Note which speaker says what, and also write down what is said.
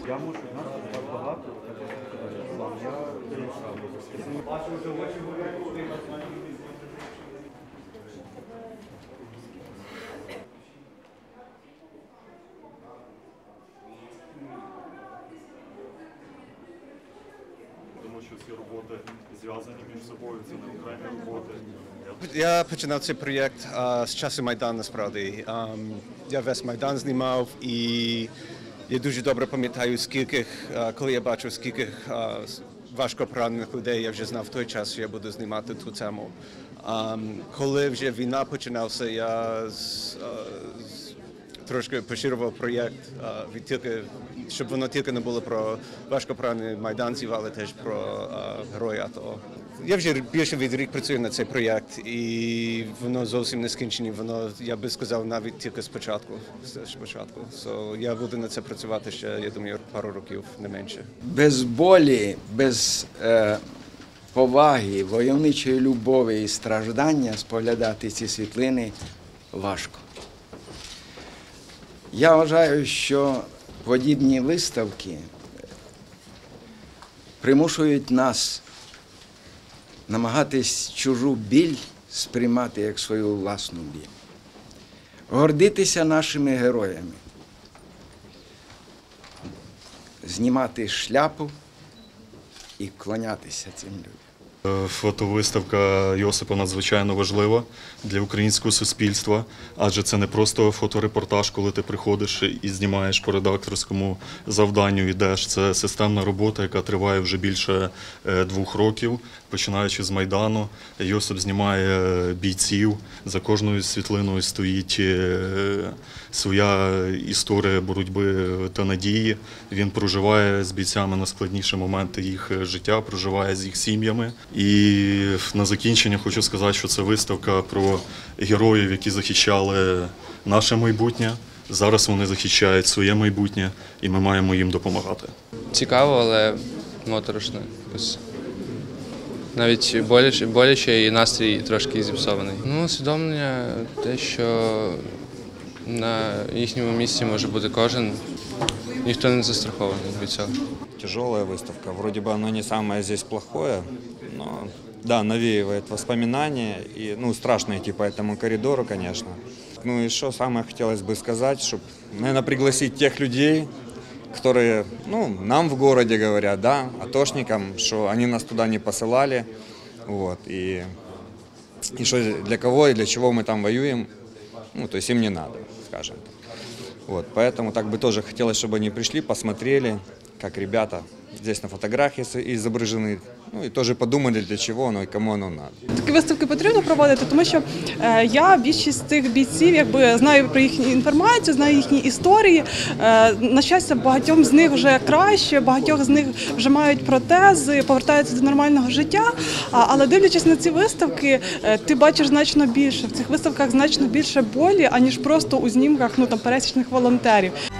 Speaker 1: Я можу знати так багато, я
Speaker 2: Тому що всі роботи зв'язані між собою, це не окремі роботи.
Speaker 3: Я починав цей проєкт з часу Майдану, насправді. Я весь Майдан знімав і я дуже добре пам'ятаю, коли я бачив, скільки важко поранених людей, я вже знав в той час, що я буду знімати ту тему. Коли вже війна починалася, я трошки поширював проєкт, щоб воно тільки не було про важко поранених майданців, але теж про героїв АТО. Я вже більше від рік працюю на цей проєкт, і воно зовсім не скінчені, воно, я би сказав, навіть тільки спочатку. Я буду на це працювати ще, я думаю, пару років, не менше.
Speaker 4: Без болі, без поваги, войовничої любові і страждання споглядати ці світлини важко. Я вважаю, що подібні виставки примушують нас намагатись чужу біль сприймати як свою власну біль. Гордитися нашими героями. Знімати шляпу і клонятися цим людям.
Speaker 2: Фотовиставка Йосипа надзвичайно важлива для українського суспільства, адже це не просто фоторепортаж, коли ти приходиш і знімаєш по редакторському завданню, йдеш. Це системна робота, яка триває вже більше 2 років, починаючи з Майдану. Йосип знімає бійців, за кожною світлиною стоїть своя історія боротьби та надії. Він проживає з бійцями найскладніші моменти їх життя, проживає з їх сім'ями. І на закінчення хочу сказати, що це виставка про героїв, які захищали наше майбутнє. Зараз вони захищають своє майбутнє, і ми маємо їм допомагати.
Speaker 5: Цікаво, але моторошно. Навіть боляче і настрій трошки зіпсований. Усвідомлення те, що на їхньому місці може бути кожен, ніхто не застрахований від цього.
Speaker 6: Тяжелая выставка. Вроде бы оно не самое здесь плохое, но да, навеивает воспоминания. И, страшно идти по этому коридору, конечно. И что самое хотелось бы сказать, чтобы, наверное, пригласить тех людей, которые, нам в городе говорят, да, атошникам, что они нас туда не посылали. Вот, и что для кого и для чего мы там воюем, то есть им не надо, скажем так. Вот, поэтому так бы тоже хотелось, чтобы они пришли, посмотрели, как ребята здесь на фотографии изображены, і теж подумали, для чого воно і кому воно треба.
Speaker 7: Такі виставки потрібно проводити, тому що я більшість цих бійців знаю про їхню інформацію, знаю їхні історії. На щастя, багатьом з них вже краще, багатьох з них вже мають протези, повертаються до нормального життя. Але дивлячись на ці виставки, ти бачиш значно більше. В цих виставках значно більше болі, аніж просто у знімках пересічних волонтерів.